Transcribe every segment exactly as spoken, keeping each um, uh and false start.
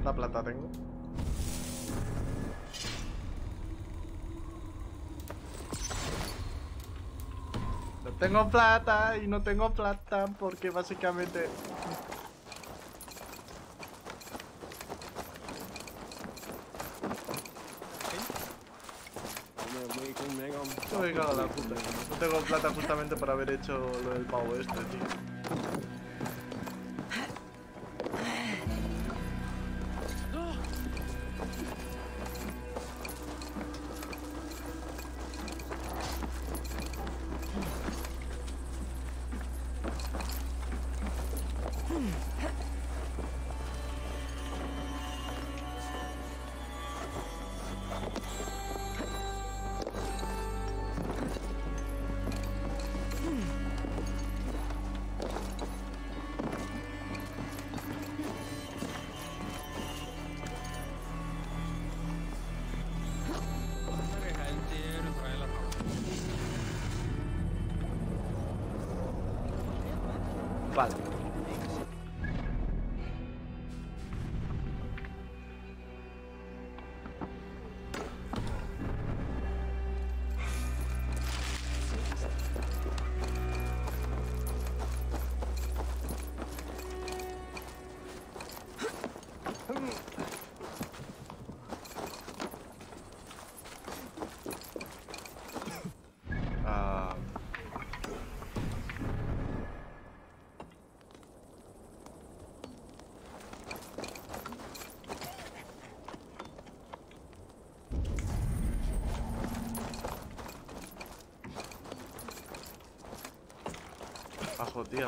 ¿Cuánta plata tengo? No tengo plata y no tengo plata porque básicamente... No me cago en la puta. No tengo plata justamente por haber hecho lo del pavo este, tío. Vale. Ah... Bajo tierra.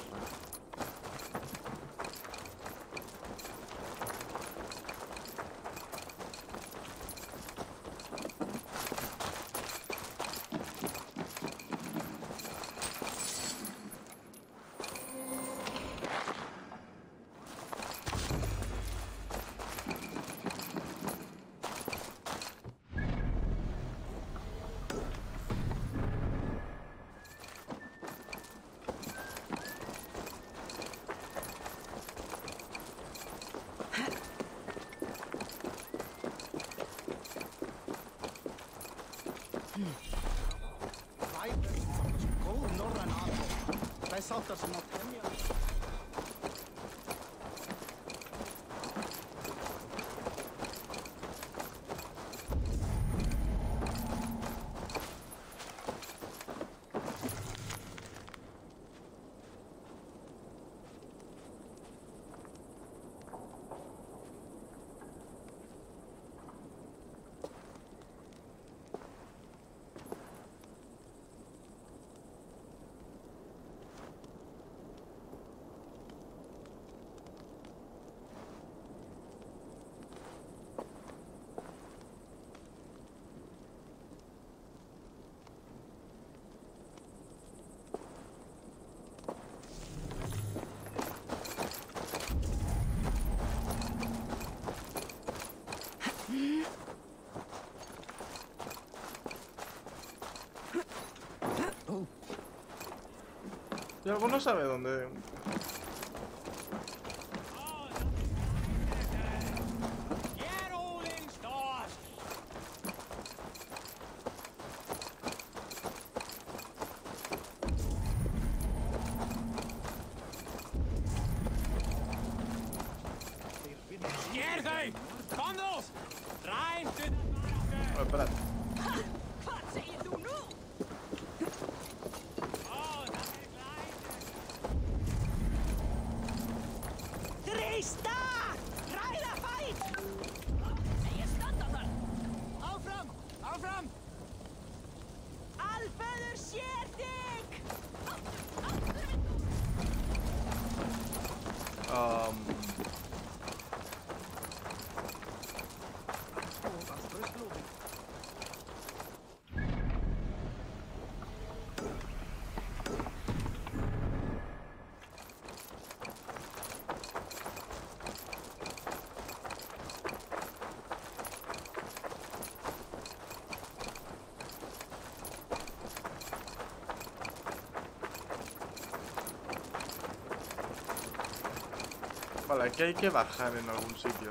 Y alguno sabe dónde... Oh, espera. Um... Vale, aquí hay que bajar en algún sitio.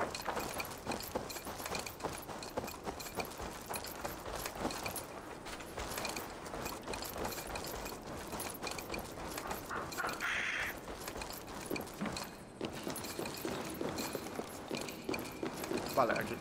Vale, aquí.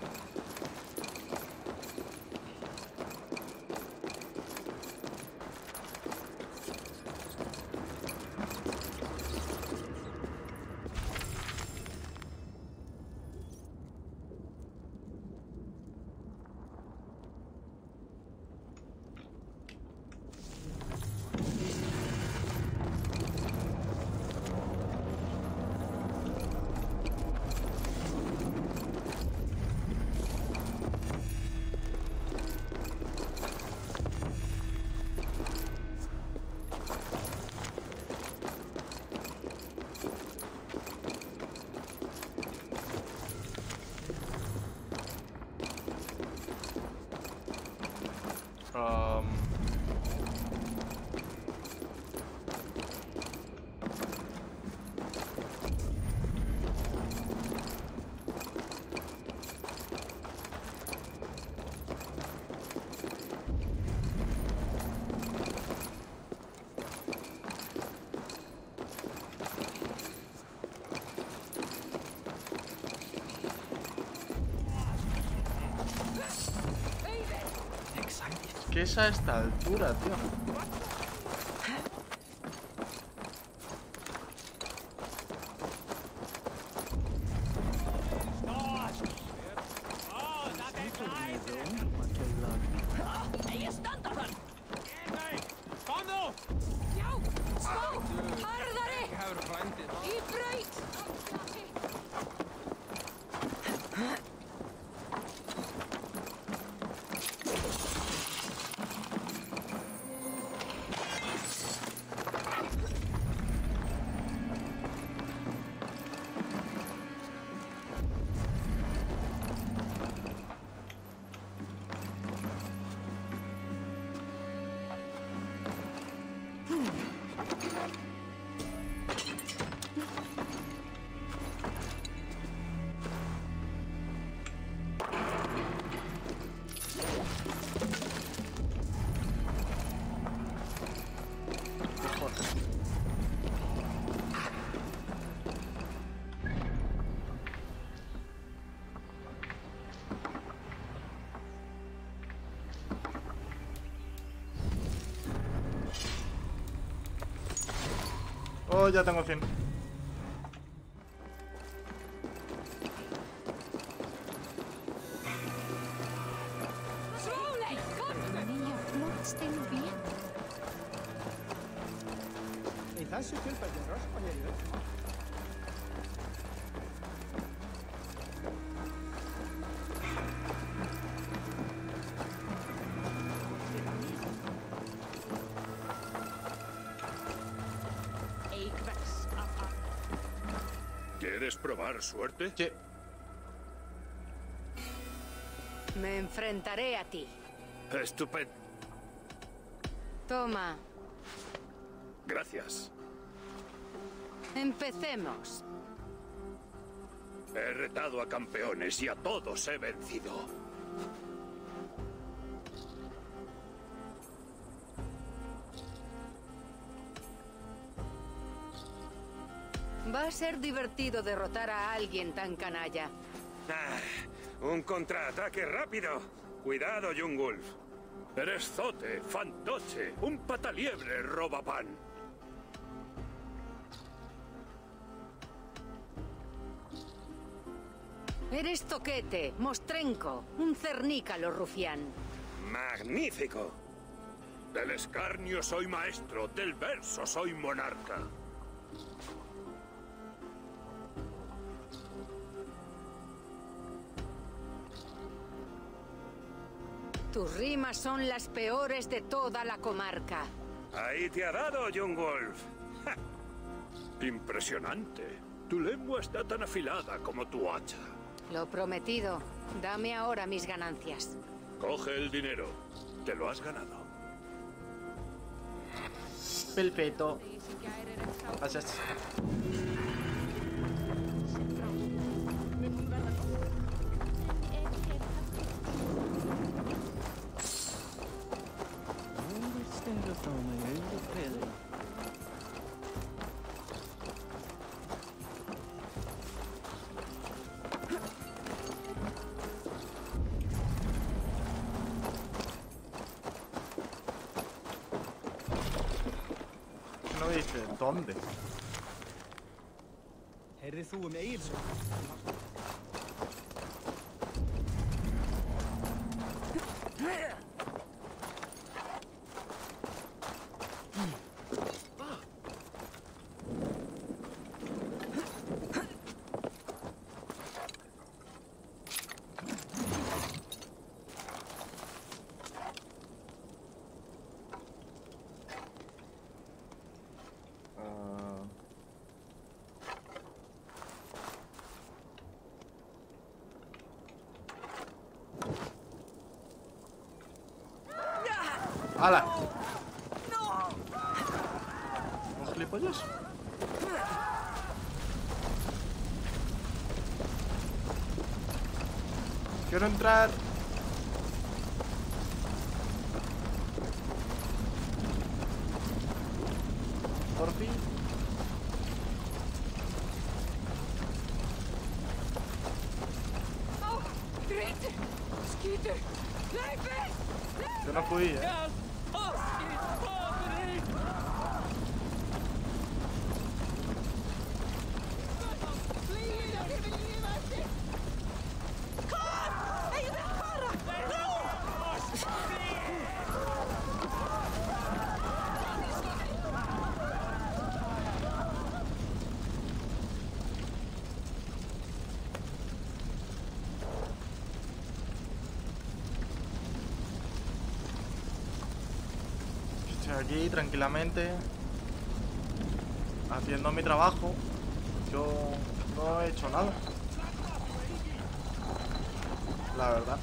Um... ¿Qué es a esta altura, tío? Oh, ya tengo cien. ¿Quieres probar suerte? Sí. Me enfrentaré a ti. Estupendo. Toma. Gracias. Empecemos. He retado a campeones y a todos he vencido. Va a ser divertido derrotar a alguien tan canalla. Ah, un contraataque rápido. Cuidado, Jungwolf. Eres zote, fantoche, un pataliebre robapan. Eres Zoquete, Mostrenco, un cernícalo rufián. Magnífico. Del escarnio soy maestro, del verso soy monarca. Tus rimas son las peores de toda la comarca. Ahí te ha dado, Jungwolf. ¡Ja! Impresionante. Tu lengua está tan afilada como tu hacha. Lo prometido. Dame ahora mis ganancias. Coge el dinero. Te lo has ganado. Perfecto. Gracias. sé dónde. Heyrðir þú um Egilsson? ¡Hala! ¿Un gilipollas? Quiero entrar. Por fin. Oh, Grete! Skyter! Leifur! Yo no fui, eh. Estoy aquí tranquilamente haciendo mi trabajo. Yo no he hecho nada, la verdad.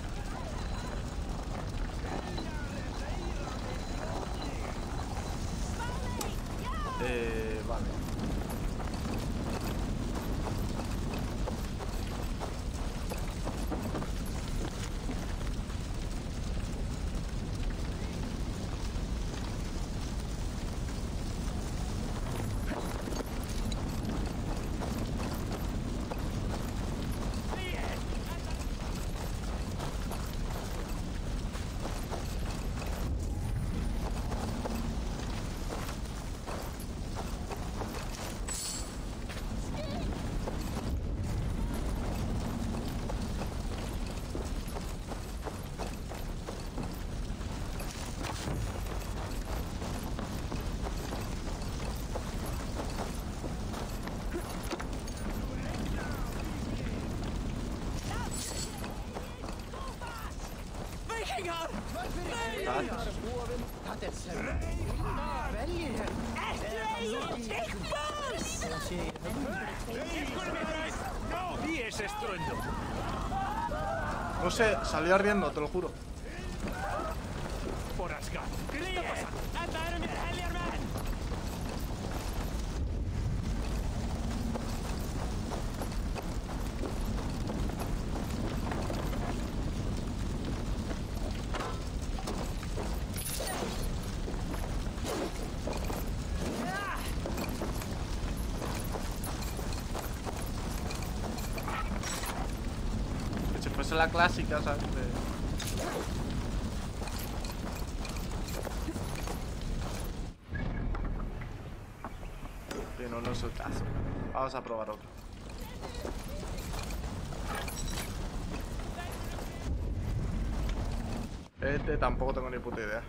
Eh, vale. No sé, salió ardiendo, te lo juro. Por Asgard. ¿Qué está pasando? Que si fuese la clásica, ¿sabes? De... Que no, no es el caso. Vamos a probar otro. Este tampoco tengo ni puta idea.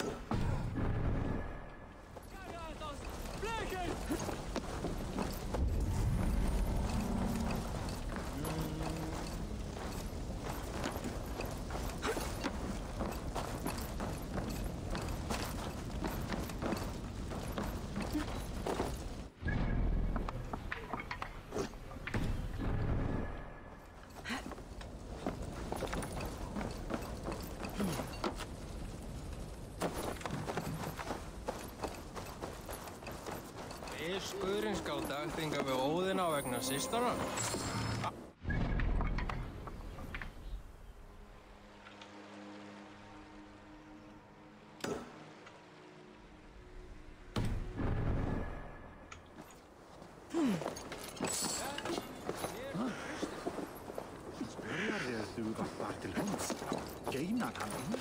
Er Skurinn skáld ættinga við Óðina vegna systana?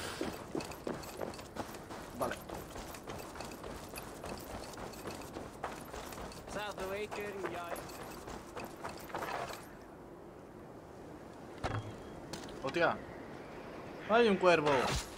Vale. Hostia. ¡Hay un cuervo!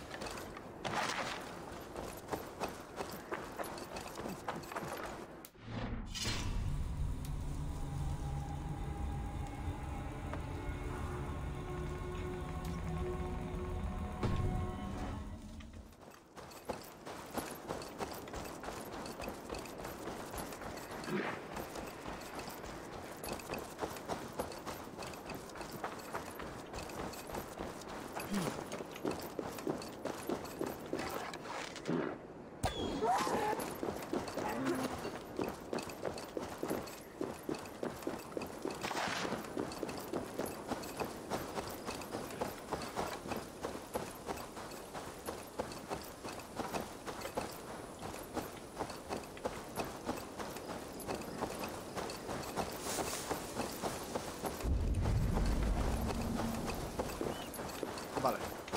Vale.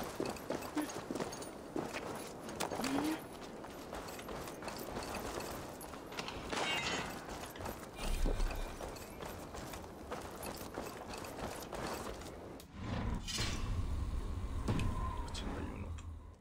ochenta y uno.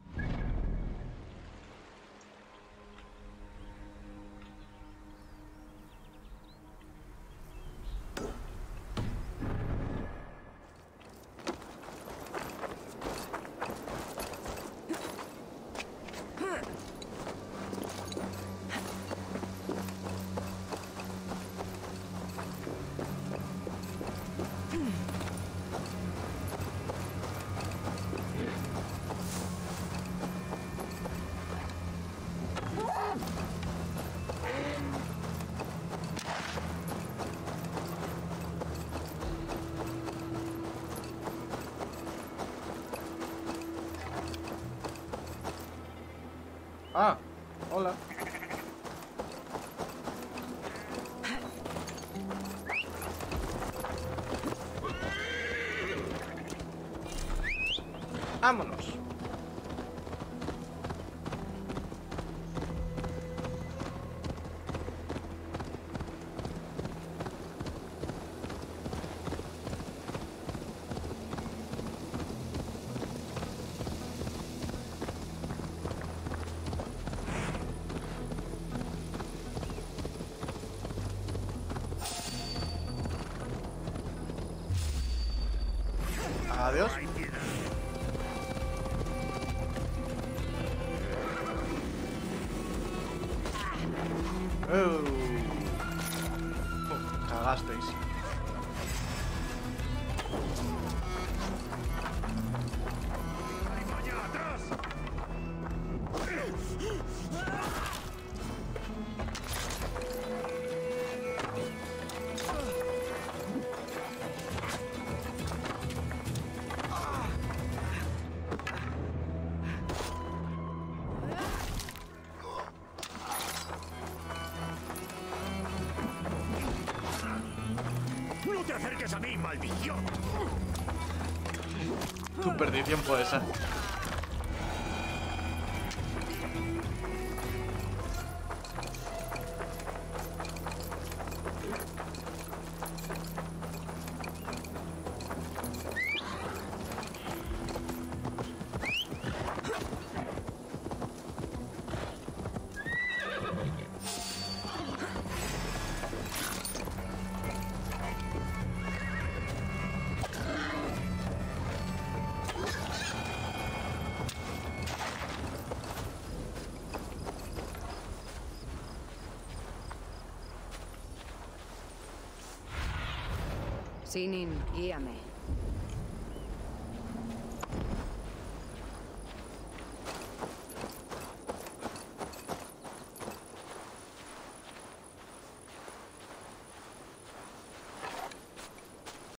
Ah, hola. Vámonos. Adiós. Uh. Oh, cagasteis. ¡No te acerques a mí, maldición! Tu perdición puede ser. Sinin, guíame.